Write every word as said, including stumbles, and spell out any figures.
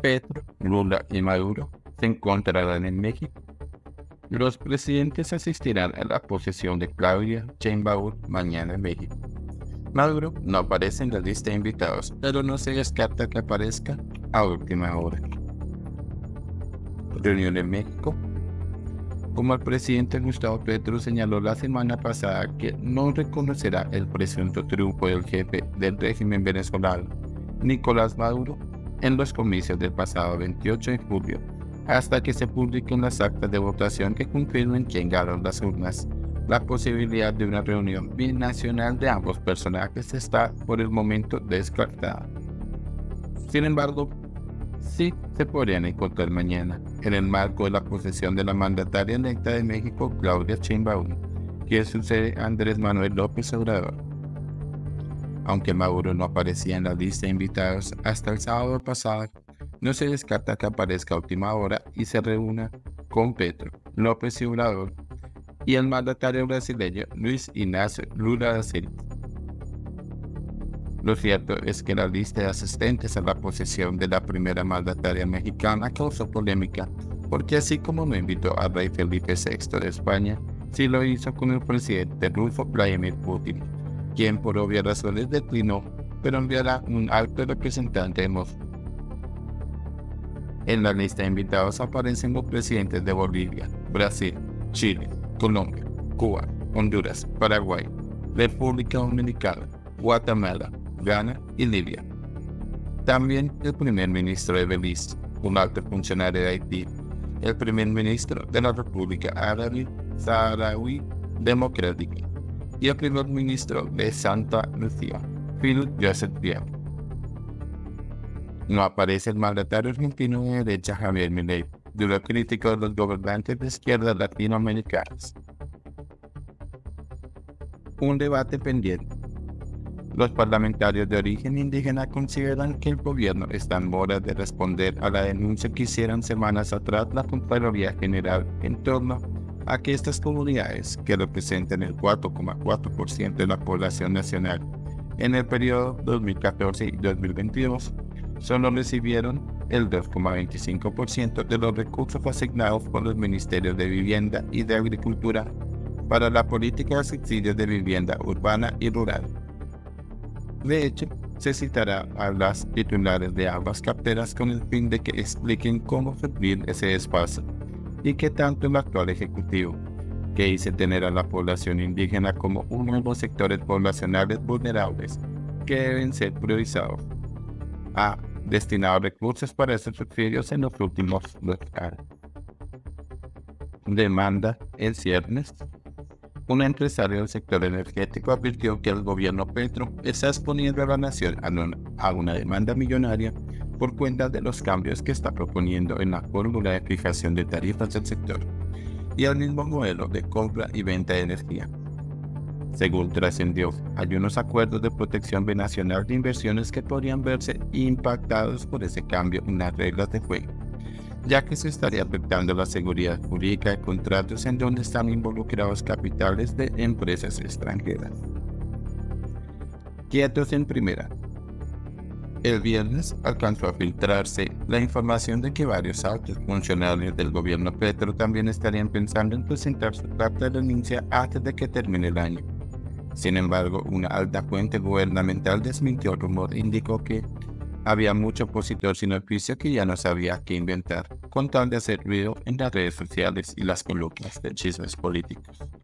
Petro, Lula y Maduro se encontrarán en México. Los presidentes asistirán a la posesión de Claudia Sheinbaum mañana en México. Maduro no aparece en la lista de invitados, pero no se descarta que aparezca a última hora. Reunión en México. Como el presidente Gustavo Petro señaló la semana pasada que no reconocerá el presunto triunfo del jefe del régimen venezolano, Nicolás Maduro, en los comicios del pasado veintiocho de julio, hasta que se publiquen las actas de votación que confirmen quién ganó las urnas. La posibilidad de una reunión binacional de ambos personajes está por el momento descartada. Sin embargo, sí se podrían encontrar mañana, en el marco de la posesión de la mandataria electa de México, Claudia Sheinbaum, que sucede a Andrés Manuel López Obrador. Aunque Maduro no aparecía en la lista de invitados hasta el sábado pasado, no se descarta que aparezca a última hora y se reúna con Petro, López Obrador y el mandatario brasileño Luis Ignacio Lula da Silva. Lo cierto es que la lista de asistentes a la posesión de la primera mandataria mexicana causó polémica, porque así como no invitó al rey Felipe sexto de España, sí lo hizo con el presidente ruso Vladimir Putin, quien por obvias razones declinó, pero enviará un alto representante de Moscú. En la lista de invitados aparecen los presidentes de Bolivia, Brasil, Chile, Colombia, Cuba, Honduras, Paraguay, República Dominicana, Guatemala, Ghana y Libia. También el primer ministro de Belice, un alto funcionario de Haití, el primer ministro de la República Árabe Saharaui Democrática y el primer ministro de Santa Lucía, Phil Joseph Diego. No aparece el mandatario argentino de derecha Javier Milei, duro crítico de los gobernantes de izquierda latinoamericanos. Un debate pendiente. Los parlamentarios de origen indígena consideran que el gobierno está en mora de responder a la denuncia que hicieron semanas atrás la Contraloría General en torno a que estas comunidades, que representan el cuatro coma cuatro por ciento de la población nacional en el periodo dos mil catorce y dos mil veintidós, solo recibieron el dos coma veinticinco por ciento de los recursos asignados por los ministerios de Vivienda y de Agricultura para la política de subsidios de vivienda urbana y rural. De hecho, se citará a las titulares de ambas carteras con el fin de que expliquen cómo suplir ese desfase y que tanto el actual Ejecutivo, que dice tener a la población indígena como uno de los sectores poblacionales vulnerables que deben ser priorizados, ha destinado recursos para esos subsidios en los últimos dos años. Demanda en ciernes. Un empresario del sector energético advirtió que el gobierno Petro está exponiendo a la nación a una, a una demanda millonaria por cuenta de los cambios que está proponiendo en la fórmula de fijación de tarifas del sector y al mismo modelo de compra y venta de energía. Según trascendió, hay unos acuerdos de protección binacional de inversiones que podrían verse impactados por ese cambio en las reglas de juego, ya que se estaría afectando la seguridad jurídica de contratos en donde están involucrados capitales de empresas extranjeras. Quietos en primera. El viernes alcanzó a filtrarse la información de que varios altos funcionarios del gobierno Petro también estarían pensando en presentar su carta de renuncia antes de que termine el año. Sin embargo, una alta fuente gubernamental desmintió el rumor e indicó que había mucho opositor sin oficio que ya no sabía qué inventar, con tal de hacer ruido en las redes sociales y las columnas de chismes políticos.